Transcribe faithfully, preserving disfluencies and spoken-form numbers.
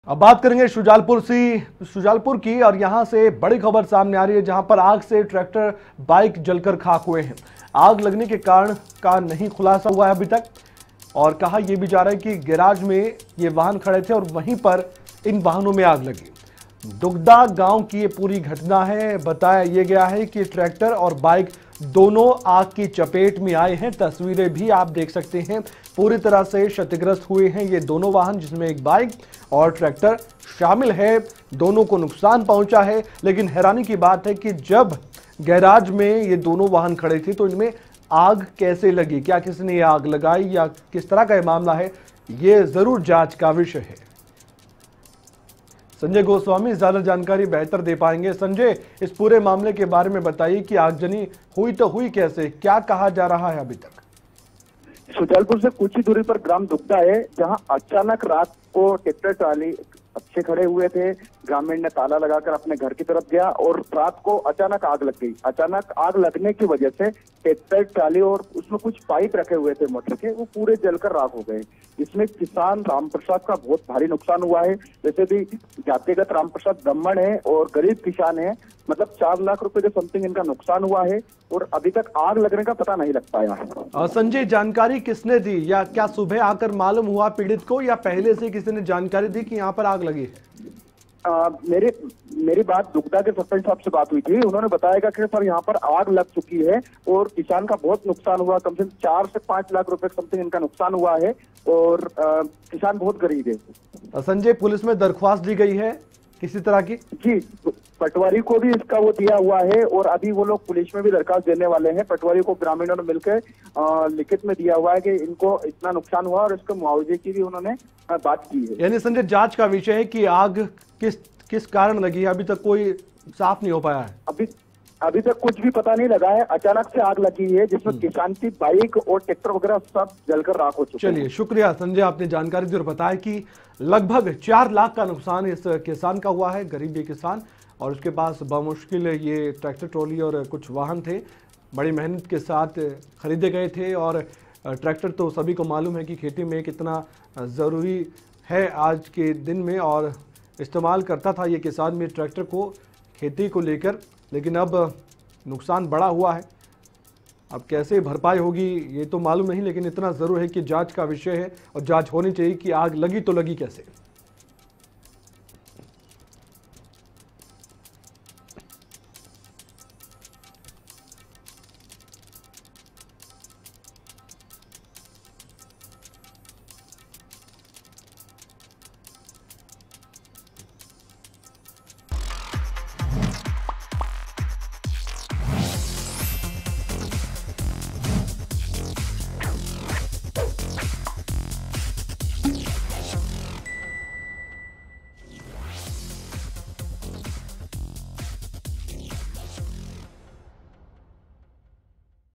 अब बात करेंगे शुजालपुर से शुजालपुर की, और यहां से बड़ी खबर सामने आ रही है जहां पर आग से ट्रैक्टर बाइक जलकर खाक हुए हैं। आग लगने के कारण का नहीं खुलासा हुआ है अभी तक, और कहा यह भी जा रहा है कि गैराज में ये वाहन खड़े थे और वहीं पर इन वाहनों में आग लगी। दुगदा गांव की ये पूरी घटना है। बताया यह गया है कि ट्रैक्टर और बाइक दोनों आग की चपेट में आए हैं। तस्वीरें भी आप देख सकते हैं, पूरी तरह से क्षतिग्रस्त हुए हैं ये दोनों वाहन, जिसमें एक बाइक और ट्रैक्टर शामिल है। दोनों को नुकसान पहुंचा है, लेकिन हैरानी की बात है कि जब गैराज में ये दोनों वाहन खड़े थे तो इनमें आग कैसे लगी, क्या किसी ने आग लगाई या किस तरह का यह मामला है, ये जरूर जांच का विषय है। संजय गोस्वामी ज्यादा जानकारी बेहतर दे पाएंगे। संजय, इस पूरे मामले के बारे में बताइए कि आगजनी हुई तो हुई कैसे, क्या कहा जा रहा है अभी तक? शुजालपुर से कुछ ही दूरी पर ग्राम दुगदा है, जहां अचानक रात को ट्रैक्टर ट्राली अच्छे खड़े हुए थे। ग्रामीण ने ताला लगाकर अपने घर की तरफ गया और रात को अचानक आग लग गई। अचानक आग लगने की वजह से ट्रैक्टर ट्राली और उसमें कुछ पाइप रखे हुए थे मोटर के, वो पूरे जलकर राख हो गए। इसमें किसान रामप्रसाद का बहुत भारी नुकसान हुआ है। वैसे भी जातिगत रामप्रसाद ब्राह्मण है और गरीब किसान है, मतलब चार लाख रुपए के समथिंग इनका नुकसान हुआ है और अभी तक आग लगने का पता नहीं लग पाया है। संजय, जानकारी किसने दी, या क्या सुबह आकर मालूम हुआ पीड़ित को, या पहले से किसी ने जानकारी दी कि यहाँ पर आग लगी है? आ, मेरे मेरी बात दुगदा के सरपंच साहब से बात हुई थी। उन्होंने बताया कि सर यहाँ पर आग लग चुकी है और किसान का बहुत नुकसान हुआ, कम से कम चार से पांच लाख रुपए समथिंग इनका नुकसान हुआ है और आ, किसान बहुत गरीब है। संजय, पुलिस में दरख्वास्त दी गई है किसी तरह की? जी, पटवारी को भी इसका वो दिया हुआ है और अभी वो लोग पुलिस में भी दरखास्त देने वाले हैं। पटवारी को ग्रामीणों ने मिलकर लिखित में दिया हुआ है कि इनको इतना नुकसान हुआ और इसके मुआवजे की भी उन्होंने बात की है। यानी संजय, जांच का विषय है कि आग किस किस कारण लगी है, अभी तक कोई साफ नहीं हो पाया है। अभी अभी तक कुछ भी पता नहीं लगा है। अचानक से आग लगी है जिसमें किसान की बाइक और ट्रैक्टर वगैरह सब जलकर राख हो चुके हैं। चलिए, शुक्रिया संजय, आपने जानकारी दी और बताया कि लगभग चार लाख का नुकसान इस किसान का हुआ है, गरीब ये किसान, और उसके पास बमुश्किल ये ट्रैक्टर ट्रॉली और कुछ वाहन थे, बड़ी मेहनत के साथ खरीदे गए थे। और ट्रैक्टर तो सभी को मालूम है कि खेती में कितना ज़रूरी है आज के दिन में, और इस्तेमाल करता था ये किसान में ट्रैक्टर को खेती को लेकर, लेकिन अब नुकसान बड़ा हुआ है। अब कैसे भरपाई होगी ये तो मालूम नहीं, लेकिन इतना ज़रूर है कि जांच का विषय है और जांच होनी चाहिए कि आग लगी तो लगी कैसे।